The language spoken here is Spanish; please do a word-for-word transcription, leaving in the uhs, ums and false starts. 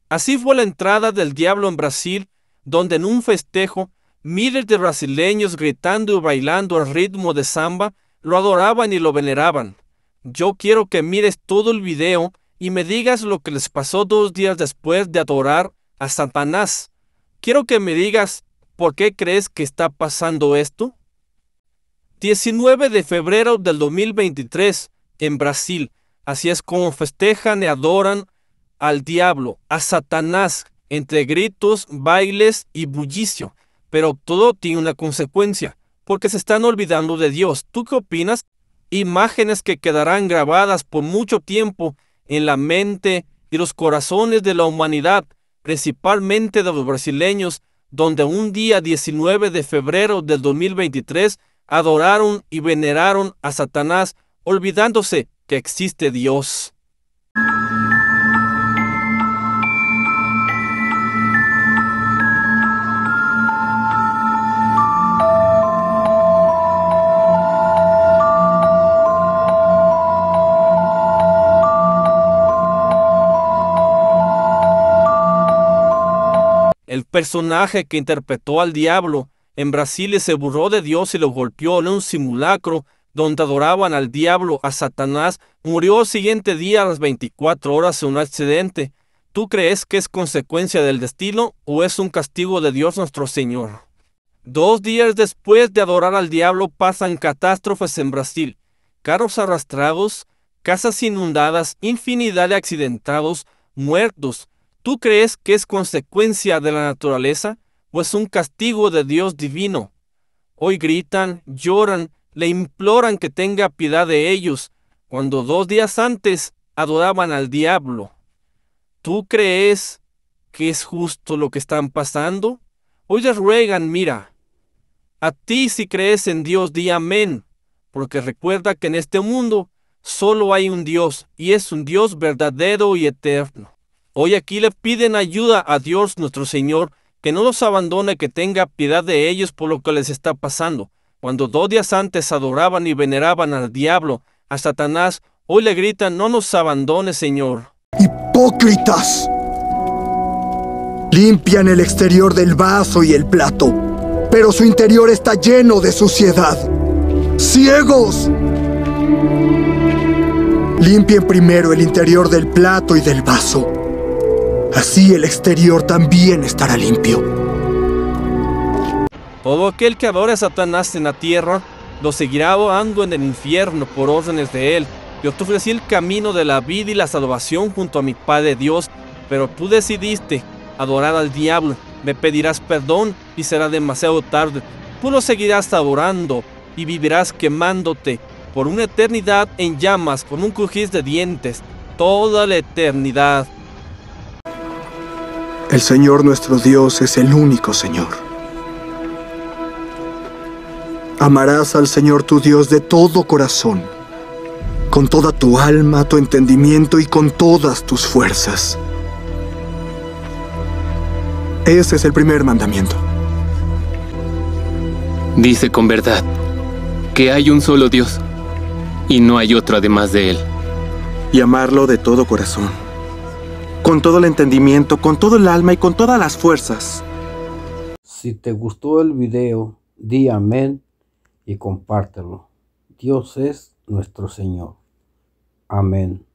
Así fue la entrada del diablo en Brasil, donde en un festejo, miles de brasileños gritando y bailando al ritmo de samba, lo adoraban y lo veneraban. Yo quiero que mires todo el video y me digas lo que les pasó dos días después de adorar a Satanás. Quiero que me digas por qué crees que está pasando esto. diecinueve de febrero del dos mil veintitrés, en Brasil. Así es como festejan y adoran al diablo, a Satanás, entre gritos, bailes y bullicio. Pero todo tiene una consecuencia, porque se están olvidando de Dios. ¿Tú qué opinas? Imágenes que quedarán grabadas por mucho tiempo en la mente y los corazones de la humanidad, principalmente de los brasileños, donde un día diecinueve de febrero del dos mil veintitrés adoraron y veneraron a Satanás, olvidándose que existe Dios. El personaje que interpretó al diablo en Brasil se burló de Dios y lo golpeó en un simulacro donde adoraban al diablo, a Satanás, murió el siguiente día a las veinticuatro horas en un accidente. ¿Tú crees que es consecuencia del destino o es un castigo de Dios nuestro Señor? Dos días después de adorar al diablo pasan catástrofes en Brasil. Carros arrastrados, casas inundadas, infinidad de accidentados, muertos. ¿Tú crees que es consecuencia de la naturaleza o es un castigo de Dios divino? Hoy gritan, lloran, le imploran que tenga piedad de ellos, cuando dos días antes adoraban al diablo. ¿Tú crees que es justo lo que están pasando? Hoy les ruegan, mira, a ti si crees en Dios, di amén, porque recuerda que en este mundo solo hay un Dios, y es un Dios verdadero y eterno. Hoy aquí le piden ayuda a Dios nuestro Señor, que no los abandone, que tenga piedad de ellos por lo que les está pasando. Cuando dos días antes adoraban y veneraban al diablo, a Satanás, hoy le gritan, no nos abandones, Señor. ¡Hipócritas! Limpian el exterior del vaso y el plato, pero su interior está lleno de suciedad. ¡Ciegos! Limpien primero el interior del plato y del vaso. Así el exterior también estará limpio. Todo aquel que adore a Satanás en la tierra, lo seguirá adorando en el infierno por órdenes de él. Yo te ofrecí el camino de la vida y la salvación junto a mi Padre Dios, pero tú decidiste adorar al diablo. Me pedirás perdón y será demasiado tarde. Tú lo seguirás adorando y vivirás quemándote por una eternidad en llamas con un crujir de dientes, toda la eternidad. El Señor nuestro Dios es el único Señor. Amarás al Señor tu Dios de todo corazón, con toda tu alma, tu entendimiento y con todas tus fuerzas. Ese es el primer mandamiento. Dice con verdad que hay un solo Dios y no hay otro además de Él. Y amarlo de todo corazón, con todo el entendimiento, con todo el alma y con todas las fuerzas. Si te gustó el video, di amén y compártelo. Dios es nuestro Señor. Amén.